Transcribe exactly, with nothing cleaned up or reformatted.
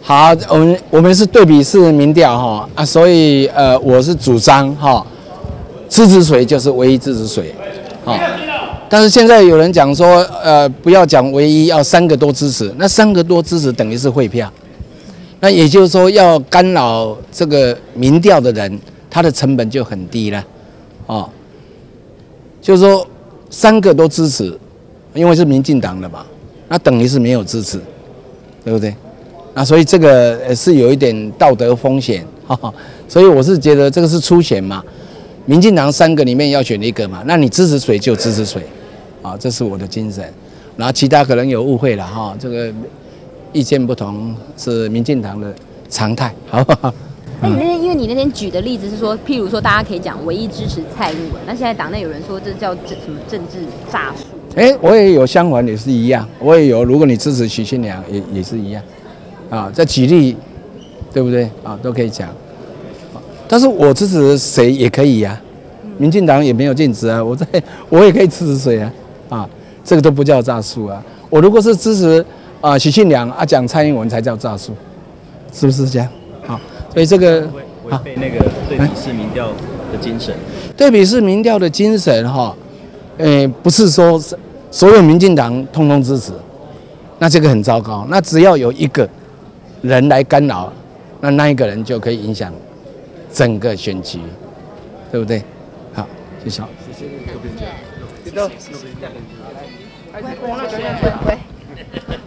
好，我们我们是对比式民调哈啊，所以呃，我是主张哈，支持谁就是唯一支持谁，啊。但是现在有人讲说，呃，不要讲唯一，要三个多支持，那三个多支持等于是汇票，那也就是说要干扰这个民调的人，他的成本就很低了，哦，就是说三个都支持，因为是民进党的嘛，那等于是没有支持，对不对？那所以这个是有一点道德风险，哈哈，所以我是觉得这个是初选嘛。民进党三个里面要选一个嘛，那你支持谁就支持谁，啊，这是我的精神。然后其他可能有误会了哈，这个意见不同是民进党的常态，好不好？ 那你那天因为你那天举的例子是说，譬如说大家可以讲唯一支持蔡英文，那现在党内有人说这叫政什么政治诈术？ 哎、欸，我也有相反也是一样，我也有，如果你支持许信良也也是一样，啊，这举例对不对啊？都可以讲。但是我支持谁也可以呀、啊，民进党也没有禁止啊，我在我也可以支持谁啊，啊，这个都不叫诈术啊。我如果是支持啊许信良啊，讲蔡英文才叫诈术，是不是这样？啊，所以这个违背那个对比式民调的精神。 对比式民调的精神哈，呃，不是说所有民进党通通支持，那这个很糟糕。那只要有一个人来干扰，那那一个人就可以影响整个选举，对不对？好，谢谢。谢谢。谢谢。谢谢。